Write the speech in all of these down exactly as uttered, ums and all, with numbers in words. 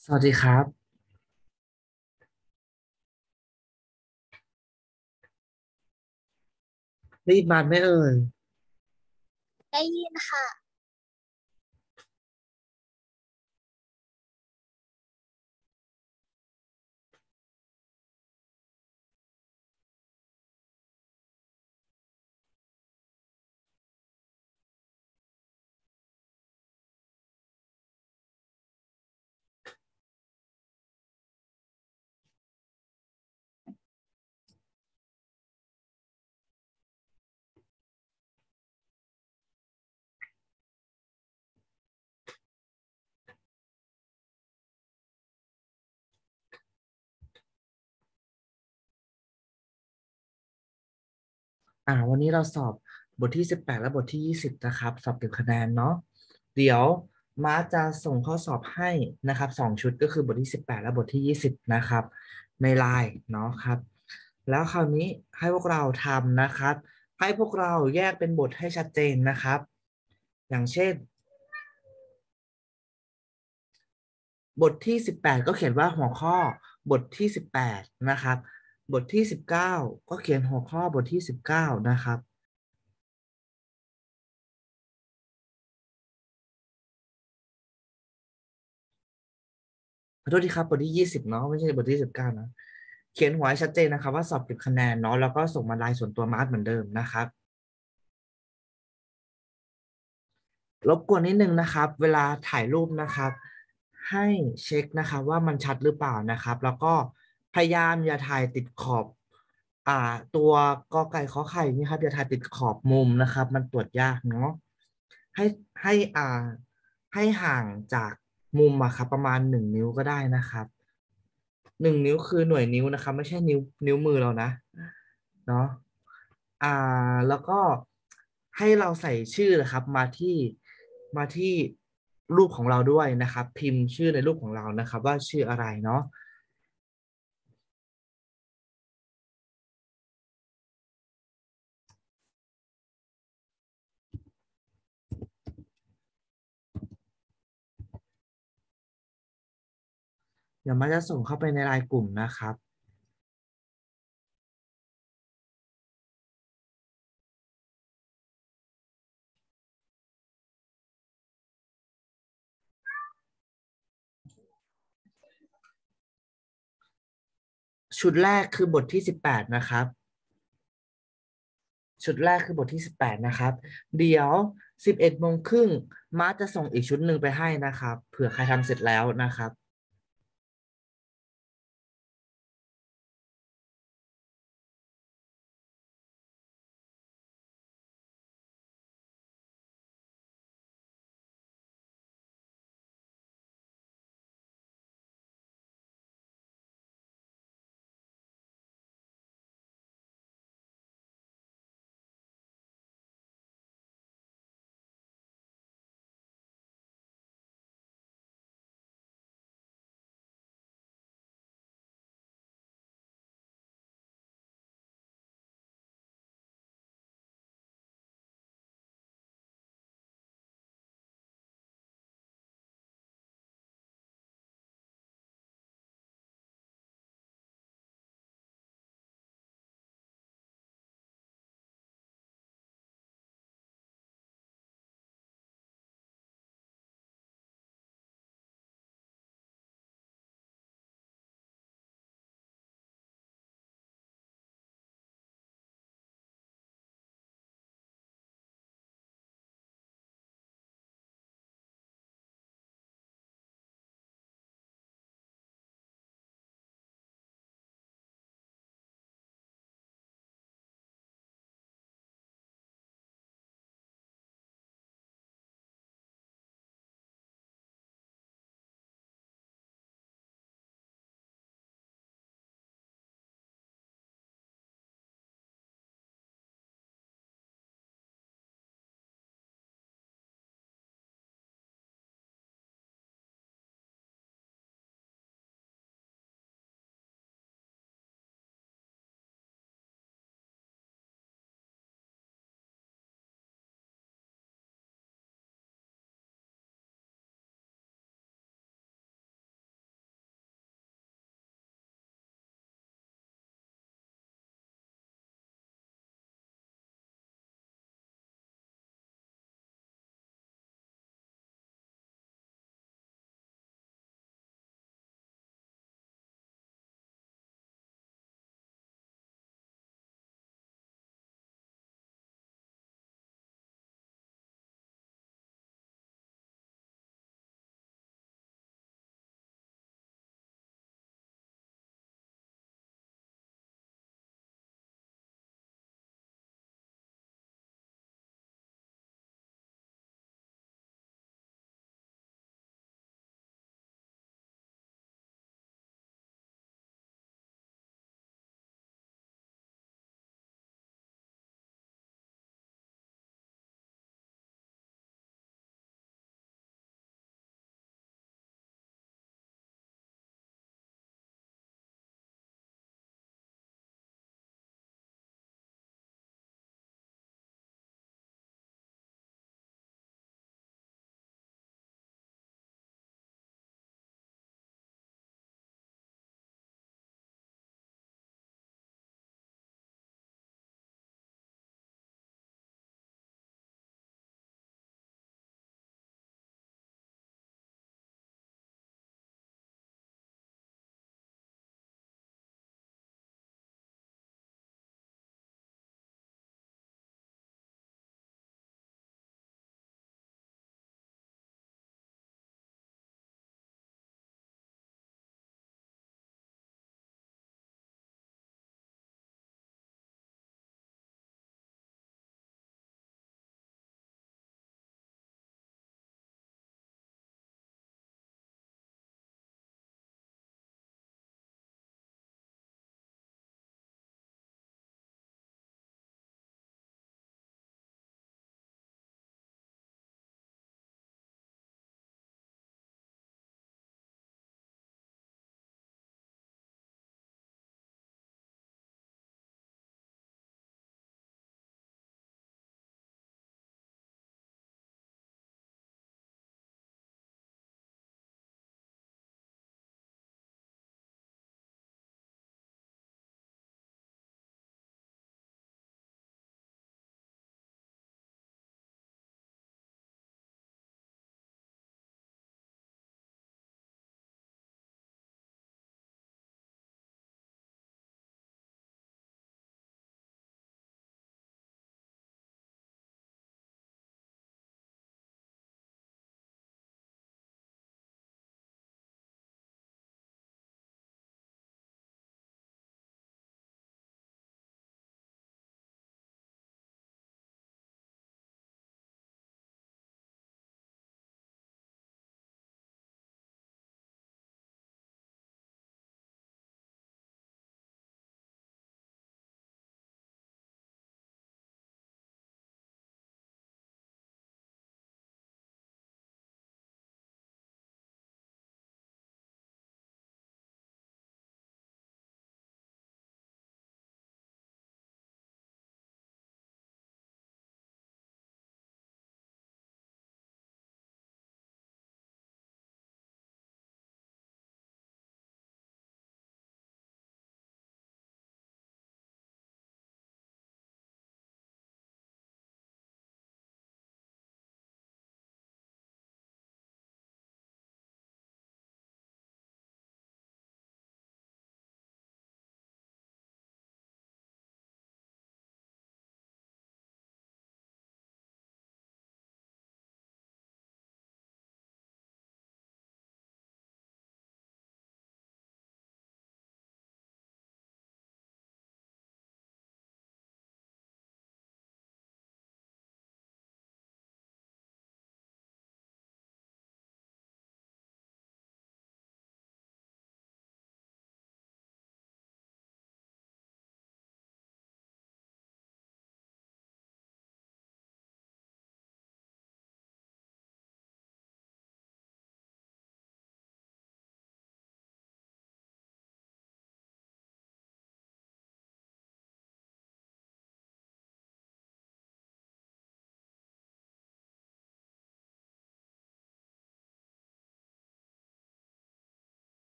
สวัสดีครับได้ยินบานไหม่เอ่ยได้ยินค่ะอ่าวันนี้เราสอบบทที่สิบแปดและบทที่ยี่สิบนะครับสอบเก็บคะแนนเนาะเดี๋ยวมาร์คจะส่งข้อสอบให้นะครับสองชุดก็คือบทที่สิบแปดและบทที่ยี่สิบนะครับในไลน์เนาะครับแล้วคราวนี้ให้พวกเราทำนะครับให้พวกเราแยกเป็นบทให้ชัดเจนนะครับอย่างเช่น บทที่สิบแปดก็เขียนว่าหัวข้อบทที่สิบแปดนะครับบทที่สิบเก้าก็เขียนหัวข้อบทที่สิบเก้านะครับขอโทษทีครับบทที่ยี่สิบเนาะไม่ใช่บทที่สิบเก้านะเขียนหัวให้ชัดเจนนะครับว่าสอบเก็บคะแนนเนาะแล้วก็ส่งมาไลน์ส่วนตัวมาร์คเหมือนเดิมนะครับรบกวนนิดนึงนะครับเวลาถ่ายรูปนะครับให้เช็คนะครับว่ามันชัดหรือเปล่านะครับแล้วก็พยายามอย่าถ่ายติดขอบอ่าตัวกอไก่ขอไข่นี่ครับอย่าถ่ายติดขอบมุมนะครับมันตรวจยากเนาะ ให้ให้อ่าให้ห่างจากมุมอะครับประมาณหนึ่งนิ้วก็ได้นะครับหนึ่งนิ้วคือหน่วยนิ้วนะครับไม่ใช่นิ้วนิ้วมือเรานะเนาะอ่าแล้วก็ให้เราใส่ชื่อนะครับมาที่มาที่รูปของเราด้วยนะครับพิมพ์ชื่อในรูปของเรานะครับว่าชื่ออะไรเนาะเดี๋ยวมันจะส่งเข้าไปในไลน์กลุ่มนะครับชุดแรกคือบทที่สิบแปดนะครับ ชุดแรกคือบทที่สิบแปดนะครับเดี๋ยวสิบเอ็ดโมงครึ่งมาร์คจะส่งอีกชุดหนึ่งไปให้นะครับเผื่อใครทำเสร็จแล้วนะครับ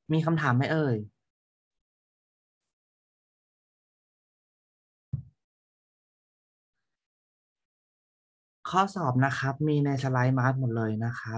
มีคำถามไหมเอ่ยข้อสอบนะครับมีในสไลด์มาร์กหมดเลยนะครับ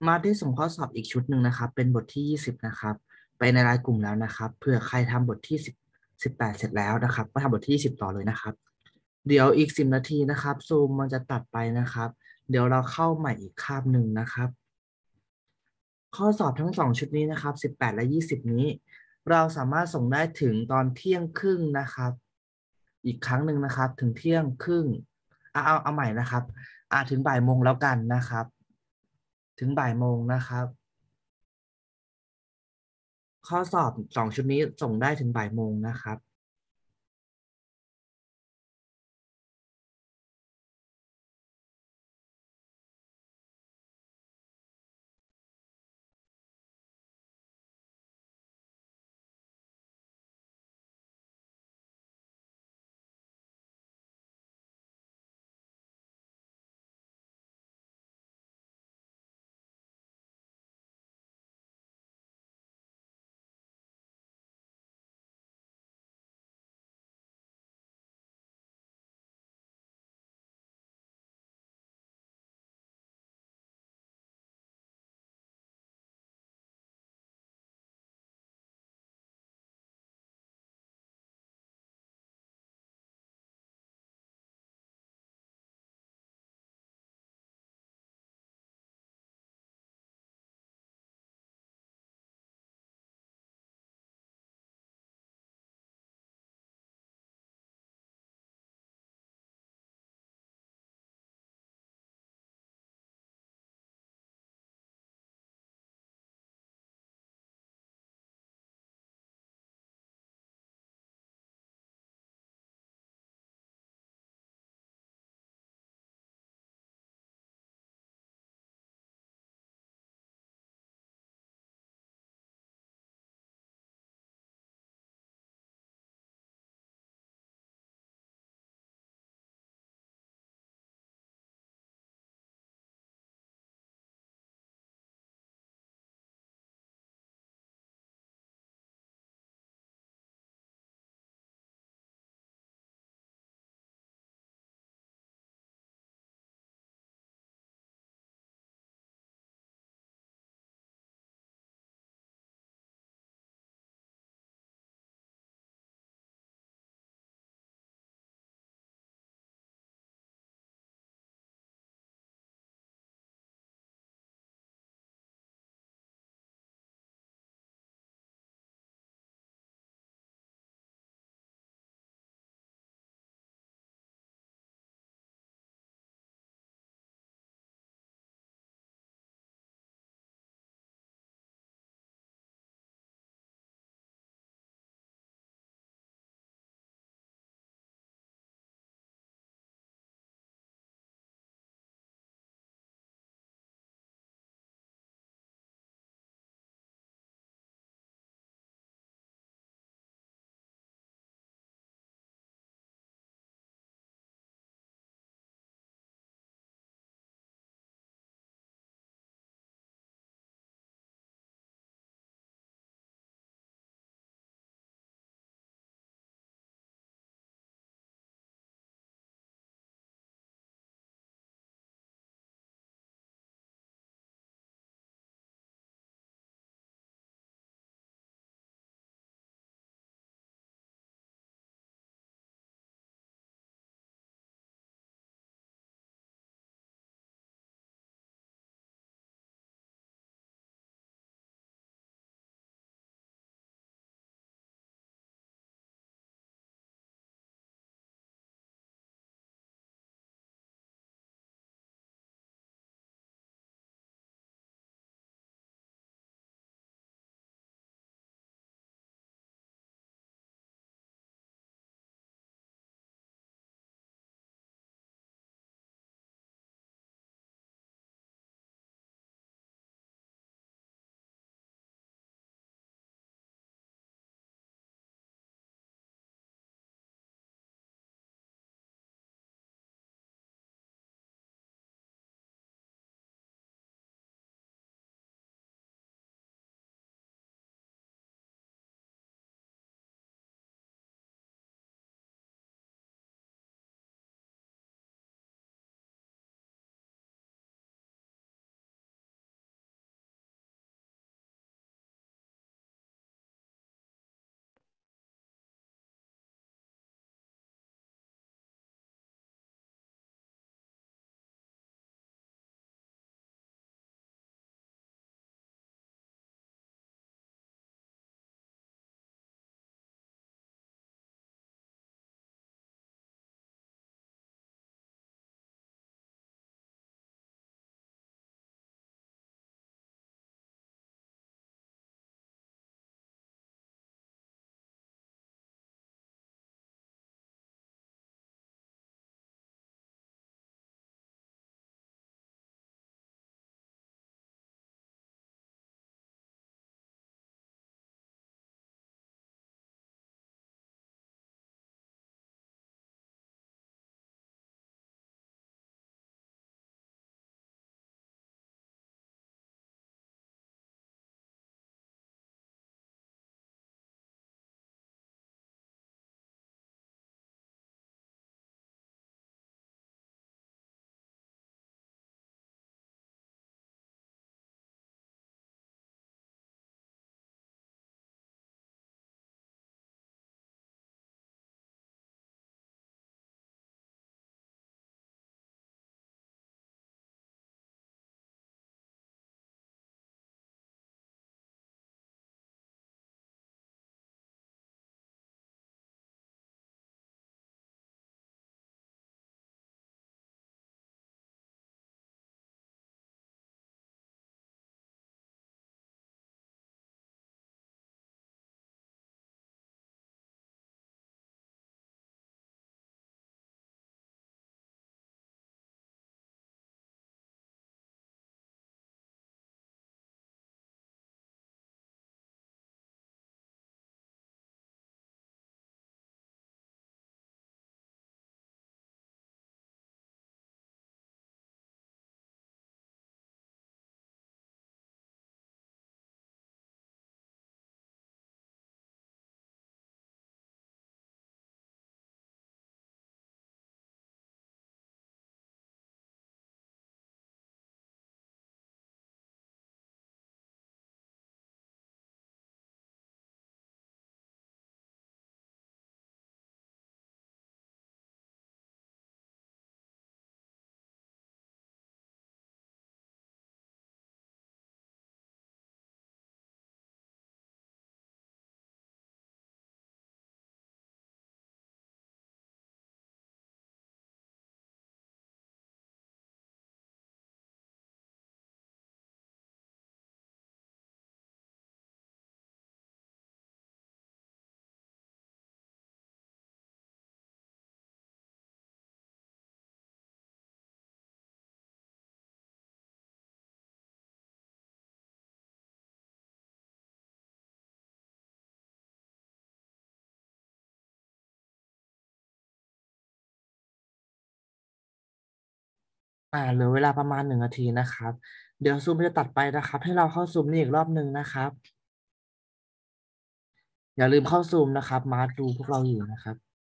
มาได้ส่งข้อสอบอีกชุดหนึ่งนะครับเป็นบทที่ยี่สิบนะครับไปในไลน์กลุ่มแล้วนะครับเผื่อใครทำบทที่สิบสิบแปดเสร็จแล้วนะครับก็ทำบทที่ยี่สิบต่อเลยนะครับเดี๋ยวอีกสิบนาทีนะครับซูมมันจะตัดไปนะครับเดี๋ยวเราเข้าใหม่อีกคาบหนึ่งนะครับข้อสอบทั้งสองชุดนี้นะครับสิบแปดและยี่สิบนี้เราสามารถส่งได้ถึงตอนเที่ยงครึ่งนะครับอีกครั้งหนึ่งนะครับถึงเที่ยงครึ่งอ่ะเอาเอาใหม่นะครับอ่ะถึงบ่ายโมงแล้วกันนะครับถึงบ่ายโมงนะครับ ข้อสอบสองชุดนี้ส่งได้ถึงบ่ายโมงนะครับอ่าเหลือเวลาประมาณหนึ่งนาทีนะครับ เดี๋ยวซูมจะตัดไปนะครับ ให้เราเข้าซูมนี่อีกรอบหนึ่งนะครับ อย่าลืมเข้าซูมนะครับ มาร์คดูพวกเราอยู่นะครับ